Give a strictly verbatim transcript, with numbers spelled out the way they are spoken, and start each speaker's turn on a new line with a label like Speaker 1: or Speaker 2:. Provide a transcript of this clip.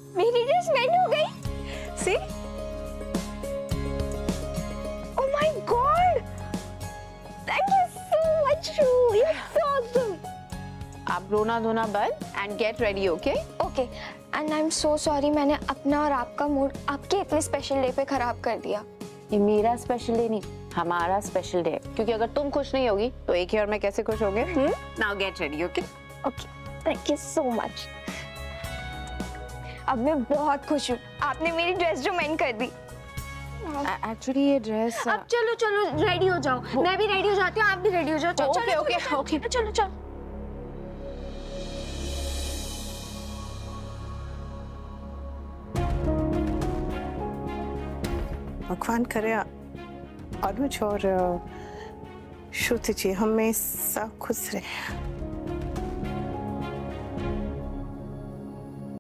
Speaker 1: मेरी ड्रेस मेंट हो गई।
Speaker 2: सी,
Speaker 1: oh my god, thank you so much रू, यू आर सो ऑसम।
Speaker 3: आप रोना धोना बंद and get ready, okay?
Speaker 1: Okay, and I am so sorry, मैंने अपना और आपका मूड आपके इतने स्पेशल डे पे खराब कर दिया।
Speaker 3: ये मेरा स्पेशल डे नहीं, हमारा स्पेशल डे है, क्योंकि अगर तुम खुश नहीं होगी तो एक ही और मैं कैसे खुश होंगे? Now get ready, okay?
Speaker 1: Okay, thank you so much. अब मैं बहुत खुश हूँ, आपने मेरी ड्रेस जो मेंट कर दी।
Speaker 3: एक्चुअली ये ड्रेस,
Speaker 1: अब चलो चलो रेडी हो जाओ, मैं भी रेडी हो जाती हूँ, आप भी रेडी हो जाओ। चलो
Speaker 3: ओके ओके ओके,
Speaker 1: चलो चलो।
Speaker 2: भगवान करे अनुज और श्रुति जी हमेशा खुश रहे।